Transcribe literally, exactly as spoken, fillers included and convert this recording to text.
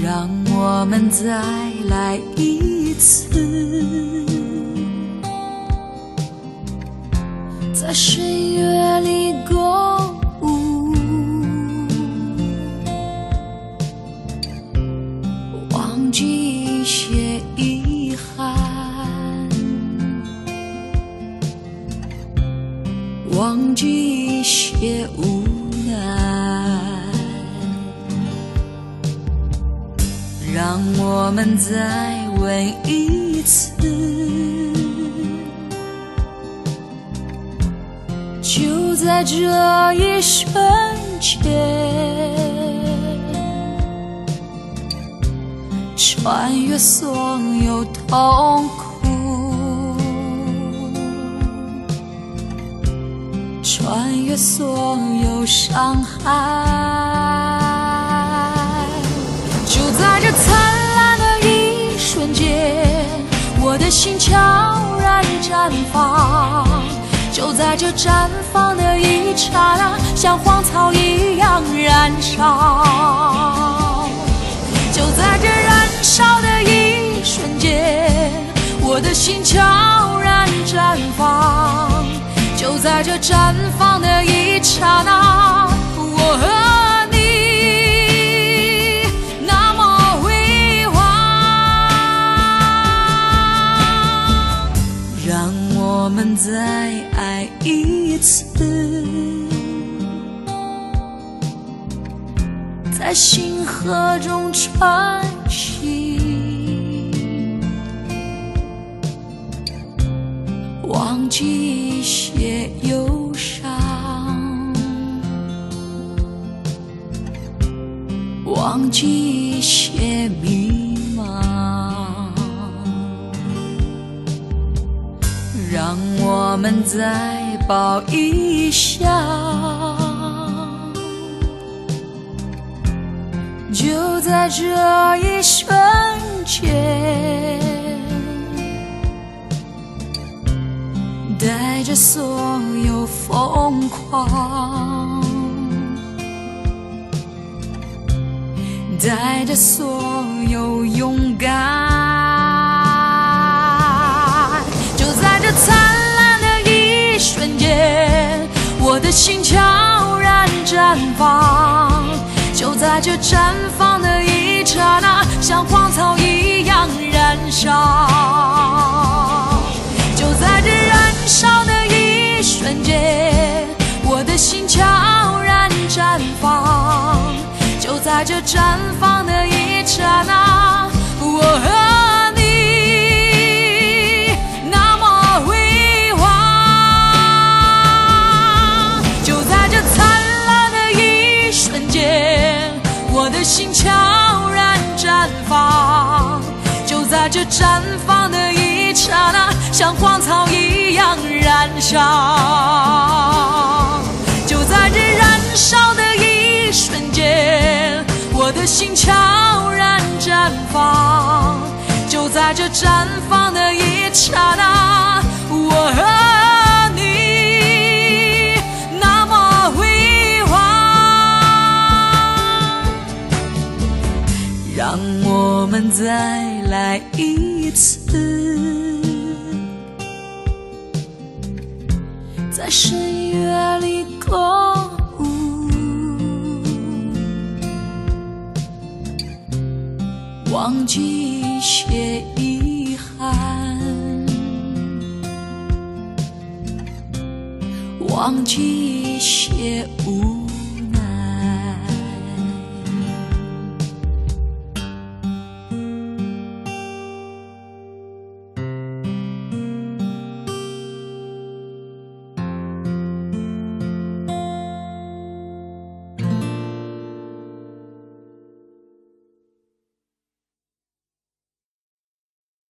让我们再来一次，在岁月里共舞，忘记一些遗憾，忘记一些无奈，让我们再问一次，就在这一瞬间，穿越所有痛苦，穿越所有伤害，就在这灿烂的一瞬间，我的心悄然绽放，就在这绽放的一刹那，像荒草一样燃烧，就在这燃烧的一瞬间，我的心悄然绽放，就在这绽放的一刹那，我和你那么辉煌，让我们再爱一次，在星河中穿行，忘记一些忧伤，忘记一些迷茫，让我们再抱一下，就在这一瞬间，带着所有疯狂，带着所有勇敢，就在这灿烂的一瞬间，我的心悄然绽放，就在这绽放的一刹那，像荒草一样燃烧，就在这燃烧的一瞬间，我的心悄然绽放，就在这绽放的一刹那，我和你那么辉煌，就在这灿烂的一瞬间，我的心悄然绽放，就在这绽放的一刹那，像荒草一样燃烧，就在这燃烧的一瞬间，我的心悄然绽放，就在这绽放的一刹那，我和你那么辉煌，让我们再来一次，在深夜里共舞，忘记一些遗憾，忘记